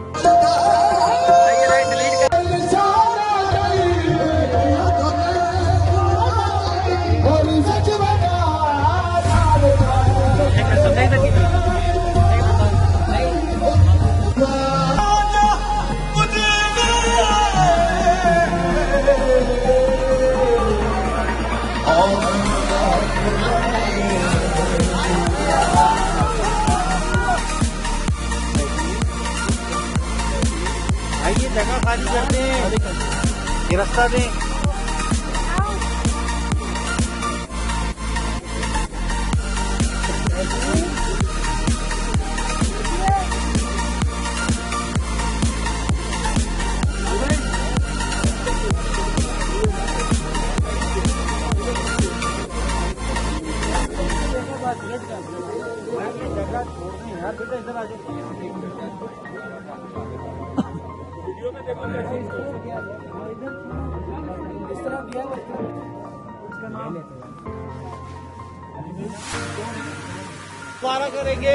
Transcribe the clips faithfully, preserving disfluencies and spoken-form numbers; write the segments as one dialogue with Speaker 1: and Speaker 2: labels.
Speaker 1: जगह खाली कर दें, ये रास्ता दें। जगह छोड़नी है बेटा, इधर आ जाओ। इस तरह दिया सारा करेंगे।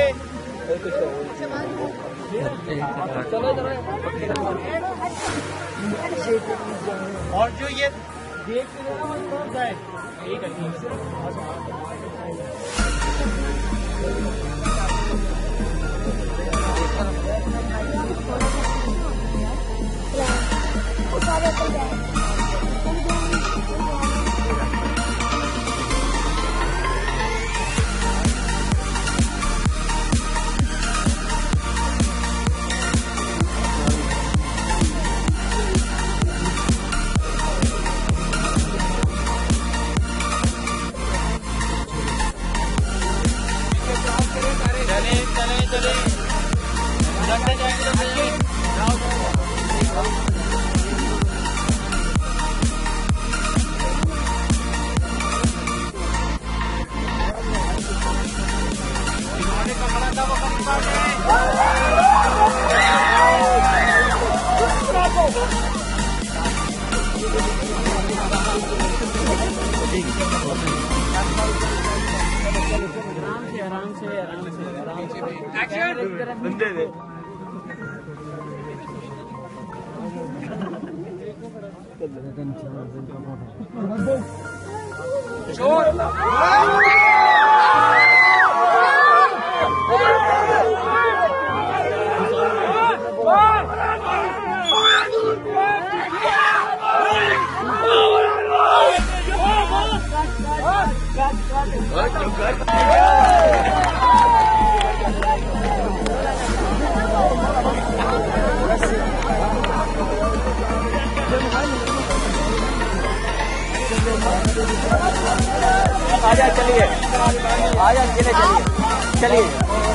Speaker 1: चलो और जो ये देख के जाए यही करेंगे। आराम से आराम से आराम से एक्शन बंदे दे आजा चलिए आजा चलिए चलिए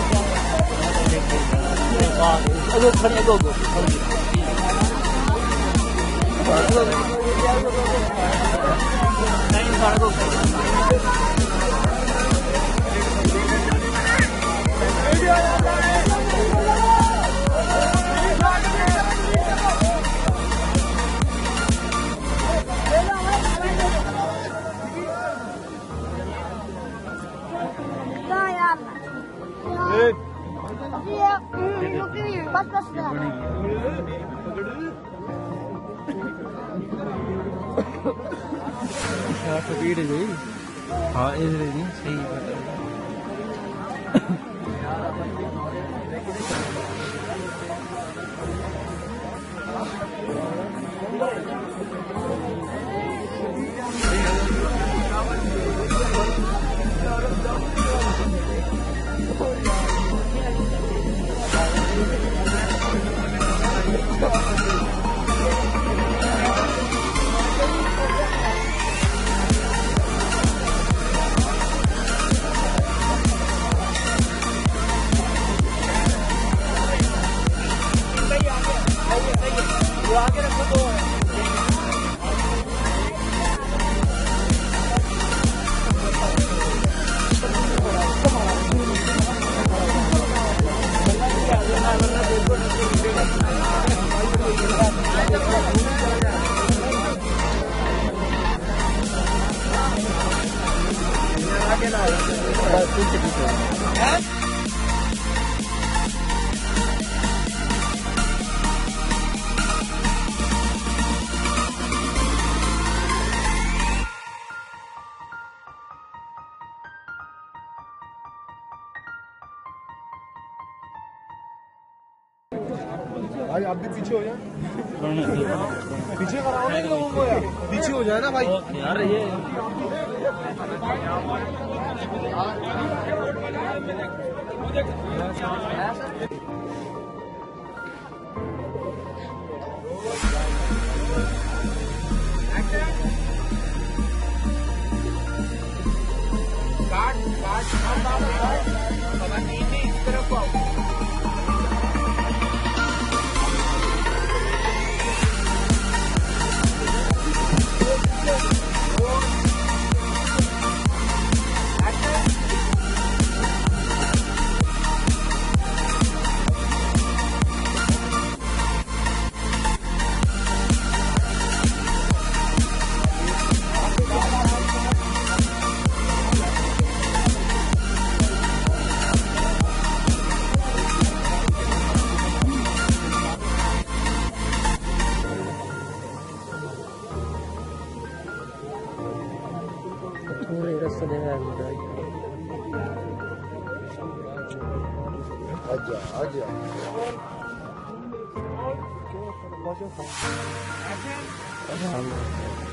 Speaker 1: चलिए खड़े गो गो नहीं खड़े गो
Speaker 2: बस बस
Speaker 1: भीड़ है भाई। हाँ इधर सही आगे रखो तो आगे ना
Speaker 2: भाई आप भी पीछे हो जाए, पीछे कराओ ना लोगों को यार, पीछे हो जाए ना भाई
Speaker 1: यार। ये
Speaker 2: काट काट बाबा नीचे इस तरफ आओ।
Speaker 1: थोड़े रास्ते में है
Speaker 2: आजा आजा
Speaker 1: अच्छा